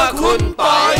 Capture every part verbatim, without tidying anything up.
คุณปอย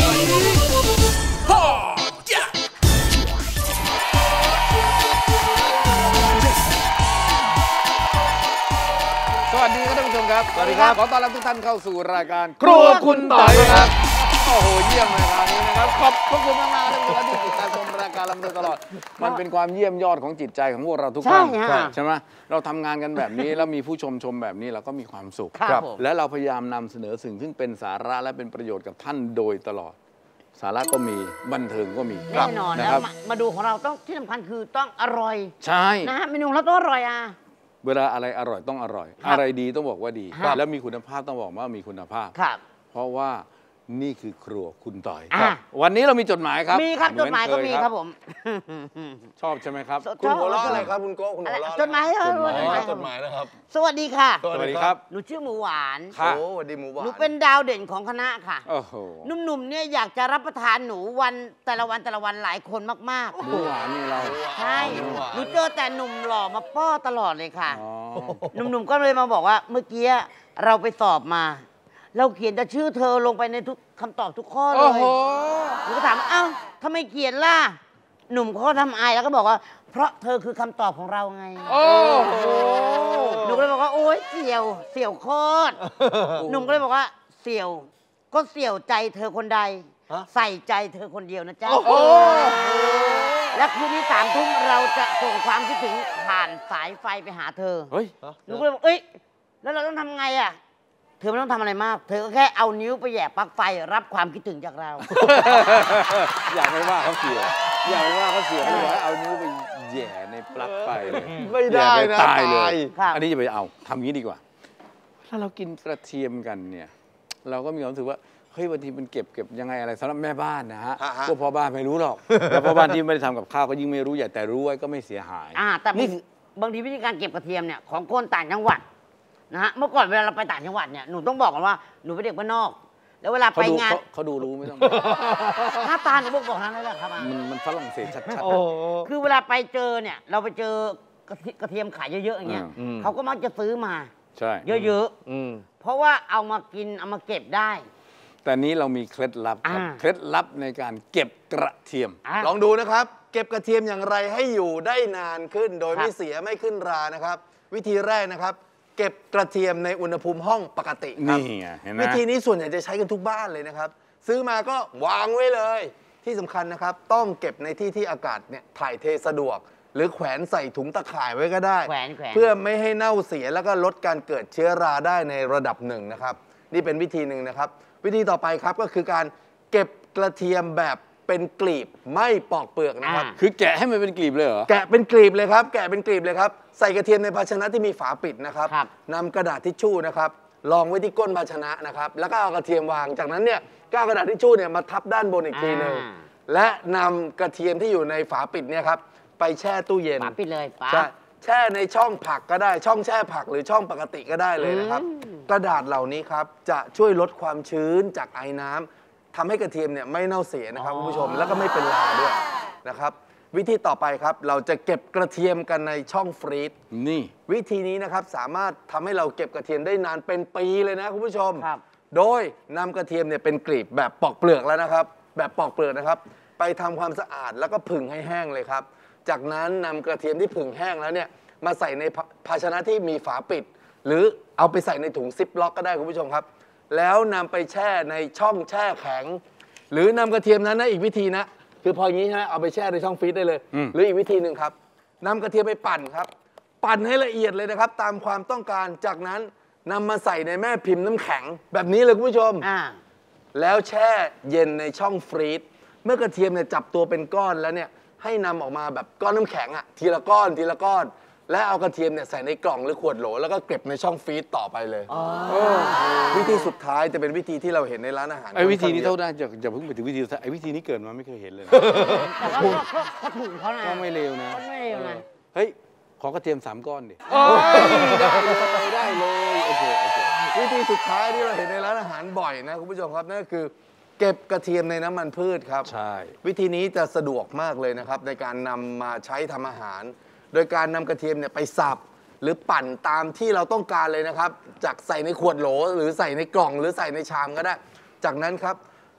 สวัสดีครับท่านผู้ชมครับสวัสดีครับขอต้อนรับทุกท่านเข้าสู่รายการครัวคุณต่อยครับโอ้โหเยี่ยมเลยครับนี้นะครับขอบพระคุณมากมากท่านผู้ชมที่ติดตามชมรายการเราโดยตลอดมันเป็นความเยี่ยมยอดของจิตใจของพวกเราทุกท่านใช่ไหมเราทำงานกันแบบนี้แล้วมีผู้ชมชมแบบนี้เราก็มีความสุขและเราพยายามนำเสนอสิ่งซึ่งเป็นสาระและเป็นประโยชน์กับท่านโดยตลอดสาระก็มีบันเทิงก็มีแน่นอนแล้วมาดูของเราต้องที่สำคัญคือต้องอร่อยใช่นะฮะเมนูเราต้องอร่อยอ่ะเวลาอะไรอร่อยต้องอร่อยอะไรดีต้องบอกว่าดีแล้วมีคุณภาพต้องบอกว่ามีคุณภาพเพราะว่านี่คือครัวคุณต่อยวันนี้เรามีจดหมายครับมีครับจดหมายก็มีครับผมชอบใช่ไหมครับคุณหัวเราะอะไรครับคุณโก้คุณหัวเราะจดหมายครับจดหมายนะครับสวัสดีค่ะสวัสดีครับหนูชื่อหมูหวานโอ้สวัสดีหมูหวานหนูเป็นดาวเด่นของคณะค่ะโอ้โหหนุ่มๆเนี่ยอยากจะรับประทานหนูวันแต่ละวันแต่ละวันหลายคนมากๆหมูหวานนี่เราใช่หนูเจอแต่หนุ่มหล่อมาป้อตลอดเลยค่ะหนุ่มๆก็เลยมาบอกว่าเมื่อกี้เราไปสอบมาเราเขียนแต่ชื่อเธอลงไปในทุกคำตอบทุกข้อเลยหนูก็ถามอ้าวทำไมเขียนล่ะหนุ่มเขาทำอายแล้วก็บอกว่าเพราะเธอคือคำตอบของเราไงโอ้โหหนูก็เลยบอกว่าโอ๊ยเสี่ยวเสี่ยวโคตรหนุ่มก็เลยบอกว่าเสี่ยวก็เสี่ยวใจเธอคนใดใส่ใจเธอคนเดียวนะจ๊ะและคืนนี้สามทุ่มเราจะส่งความคิดถึงผ่านสายไฟไปหาเธอเฮ้ยหนูก็เลยบอกเอ้ยแล้วเราต้องทำไงอ่ะเธอไม่ต้องทำอะไรมากเธอก็แค่เอานิ้วไปแหย่ปลั๊กไฟรับความคิดถึงจากเราอยากไม่ว่าเขาเสียอยากไม่ว่าเขาเสียไม่ว่าเอานิ้วไปแหย่ในปลั๊กไฟเลยไม่ได้นะตายเลยอันนี้จะไปเอาทำงี้ดีกว่าถ้าเรากินกระเทียมกันเนี่ยเราก็มีความรู้สึกว่าเฮ้ยบางทีมันเก็บเก็บยังไงอะไรสำหรับแม่บ้านนะฮะพวกพ่อบ้านไม่รู้หรอกแล้วพ่อบ้านที่ไม่ได้ทำกับข้าวก็ยิ่งไม่รู้ใหญ่แต่รู้ไว้ก็ไม่เสียหายอ่าแต่นี่บางทีวิธีการเก็บกระเทียมเนี่ยของคนต่างจังหวัดนะฮะเมื่อก่อนเวลาเราไปต่างจังหวัดเนี่ยหนูต้องบอกกันว่าหนูเป็นเด็กบ้านนอกแล้วเวลาไปงานเขาดูรู้ไม่ต้องหน้าตาหนูบอกบอกนั้นเลยแหละครับมันมันฝรั่งเศสชัดๆคือเวลาไปเจอเนี่ยเราไปเจอกระเทียมขายเยอะๆอย่างเงี้ยเขาก็มักจะซื้อมาใช่เยอะๆเพราะว่าเอามากินเอามาเก็บได้แต่นี้เรามีเคล็ดลับครับเคล็ดลับในการเก็บกระเทียมลองดูนะครับเก็บกระเทียมอย่างไรให้อยู่ได้นานขึ้นโดยไม่เสียไม่ขึ้นรานะครับวิธีแรกนะครับเก็บกระเทียมในอุณหภูมิห้องปกติครับนี่ไงเห็นไหมวิธีนี้ส่วนใหญ่จะใช้กันทุกบ้านเลยนะครับซื้อมาก็วางไว้เลยที่สำคัญนะครับต้องเก็บในที่ที่อากาศเนี่ยถ่ายเทสะดวกหรือแขวนใส่ถุงตะข่ายไว้ก็ได้เพื่อไม่ให้เน่าเสียแล้วก็ลดการเกิดเชื้อราได้ในระดับหนึ่งนะครับนี่เป็นวิธีหนึ่งนะครับวิธีต่อไปครับก็คือการเก็บกระเทียมแบบเป็นกลีบไม่ปอกเปลือกนะครับคือแกะให้มันเป็นกลีบเลยเหรอแกะเป็นกลีบเลยครับแกะเป็นกลีบเลยครับใส่กระเทียมในภาชนะที่มีฝาปิดนะครับนำกระดาษทิชชู่นะครับรองไว้ที่ก้นภาชนะนะครับแล้วก็เอากระเทียมวางจากนั้นเนี่ยก็เอากระดาษทิชชู่เนี่ยมาทับด้านบนอีกทีหนึ่งและนำกระเทียมที่อยู่ในฝาปิดเนี่ยครับไปแช่ตู้เย็นฝาปิดเลยใช่แช่ในช่องผักก็ได้ช่องแช่ผักหรือช่องปกติก็ได้เลยนะครับกระดาษเหล่านี้ครับจะช่วยลดความชื้นจากไอน้ำทำให้กระเทียมเนี่ยไม่เน่าเสียนะครับคุณผู้ชมแล้วก็ไม่เป็นราด้วยนะครับวิธีต่อไปครับเราจะเก็บกระเทียมกันในช่องฟรีซนี่วิธีนี้นะครับสามารถทำให้เราเก็บกระเทียมได้นานเป็นปีเลยนะคุณผู้ชมโดยนำกระเทียมเนี่ยเป็นกลีบแบบปอกเปลือกแล้วนะครับแบบปอกเปลือกนะครับไปทำความสะอาดแล้วก็ผึ่งให้แห้งเลยครับจากนั้นนำกระเทียมที่ผึ่งแห้งแล้วเนี่ยมาใส่ในภาชนะที่มีฝาปิดหรือเอาไปใส่ในถุงซิปล็อกก็ได้คุณผู้ชมครับแล้วนำไปแช่ในช่องแช่แข็งหรือนำกระเทียมนั้นนะอีกวิธีนะคือพออย่างนี้ใช่ไหมเอาไปแช่ในช่องฟรีซได้เลยหรืออีกวิธีหนึ่งครับนำกระเทียมไปปั่นครับปั่นให้ละเอียดเลยนะครับตามความต้องการจากนั้นนำมาใส่ในแม่พิมพ์น้ำแข็งแบบนี้เลยคุณผู้ชมแล้วแช่เย็นในช่องฟรีซเมื่อกระเทียมเนี่ยจับตัวเป็นก้อนแล้วเนี่ยให้นำออกมาแบบก้อนน้ำแข็งอ่ะทีละก้อนทีละก้อนและเอากระเทียมเนี่ยใส่ในกล่องหรือขวดโหลแล้วก็เก็บในช่องฟรีซต่อไปเลยวิธีสุดท้ายจะเป็นวิธีที่เราเห็นในร้านอาหารไอ้วิธีนี้เท่านั้นจะจะเพิ่งไปถึงวิธีไอ้วิธีนี้เกิดมาไม่เคยเห็นเลยแต่ก็ก็ถูกเขานะก็ไม่เลวนะไม่เลวนะเฮ้ยขอกระเทียมสามก้อนดิได้เลยได้เลยโอเคโอเควิธีสุดท้ายที่เราเห็นในร้านอาหารบ่อยนะคุณผู้ชมครับนั่นก็คือเก็บกระเทียมในน้ำมันพืชครับใช่วิธีนี้จะสะดวกมากเลยนะครับในการนำมาใช้ทำอาหารโดยการนำกระเทียมเนี่ยไปสับหรือปั่นตามที่เราต้องการเลยนะครับจากใส่ในขวดโหลหรือใส่ในกล่องหรือใส่ในชามก็ได้จากนั้นครับ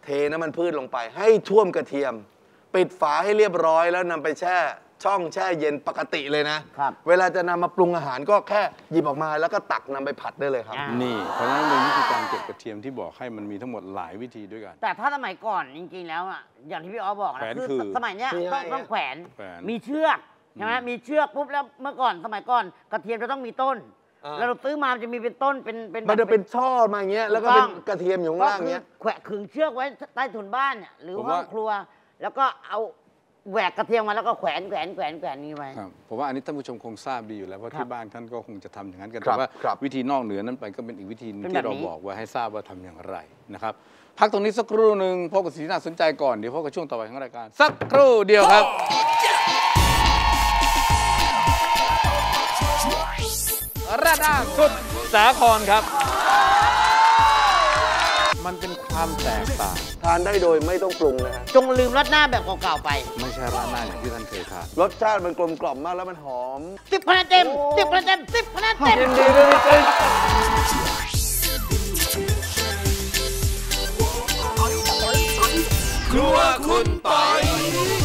เทน้ำมันพืชลงไปให้ท่วมกระเทียม ปิดฝาให้เรียบร้อยแล้วนำไปแช่ช่องแช่เย็นปกติเลยนะครับเวลาจะนำมาปรุงอาหารก็แค่หยิบออกมาแล้วก็ตักนำไปผัดได้เลยครับนี่เพราะฉะนั้นเป็นวิธีการเก็บกระเทียมที่บอกให้มันมีทั้งหมดหลายวิธีด้วยกันแต่ถ้าสมัยก่อนจริงๆแล้วอ่ะอย่างที่พี่อ๋อบอกนะแขวนคือคือสมัยเนี้ยคือต้องไงต้องแขวนแขวนมีเชือกใช่ไหมมีเชือกปุ๊บแล้วเมื่อก่อนสมัยก่อนกระเทียมจะต้องมีต้นอ่าแล้วเราซื้อมามันจะมีเป็นต้นเป็นเป็นมันจะเป็นช่อมาอย่างเงี้ยแล้วก็เป็นกระเทียมอยู่ข้างก็ล่างคือเงี้ยแขวนขึงเชือกไว้ใต้ถุนบ้านเนี่ยหรือผมห้อว่างครัว แล้วก็เอาแหวกกระเทียมมาแล้วก็แขวนแขวนแขวนแขวนนี้ไว้ครับผมว่าอันนี้ท่านผู้ชมคงทราบดีอยู่แล้วเพราะครับที่บ้านท่านก็คงจะทำอย่างนั้นกันครัแต่บว่าครับวิธีนอกเหนือนั้นไปก็เป็นอีกวิธีหนึงเป็นที่แบบเรานี้บอกไว้ให้ทราบว่าทำอย่างไรนะครับพักตรงนี้สักครู่หนึ่งพบกับสิ่งที่น่าสนใจก่อนเดี๋ยวพบกับช่วงต่อไปของรายการสักครู่เดียวครับราดหน้าสุดสาครครับ มันเป็นความแตกต่างทานได้โดยไม่ต้องปรุงนะฮะจงลืมรัดหน้าแบบเก่าๆไปไม่ใช่ราดหน้าอย่างที่ท่านเคยทานรสชาติมันกลมกล่อมมากแล้วมันหอมสิบคะแนนเต็มสิบคะแนนเต็มสิบคะแนนเต็มยินดีด้วยพี่ติ๊กครัวคุณปอย